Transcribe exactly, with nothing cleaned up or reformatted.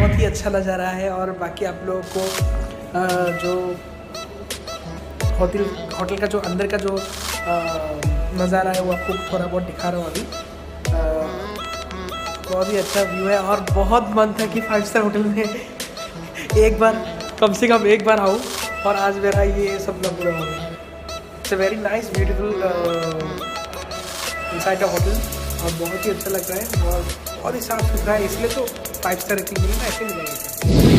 बहुत ही अच्छा नज़ारा है। और बाकी आप लोगों को आ, जो होटल होटल का जो अंदर का जो नज़ारा है वो आपको थोड़ा बहुत दिखा रहा हूँ अभी। आ, बहुत ही अच्छा व्यू है और बहुत मन था कि फाइव स्टार होटल में एक बार कम से कम एक बार आऊँ, और आज मेरा ये सपना पूरा हो गया। It's a very nice beautiful inside the hotel और बहुत ही अच्छा लग रहा है और बहुत ही साफ़ सुथरा है, इसलिए तो फाइव स्टार रेटिंग मिली ना, ऐसे मिलेगा।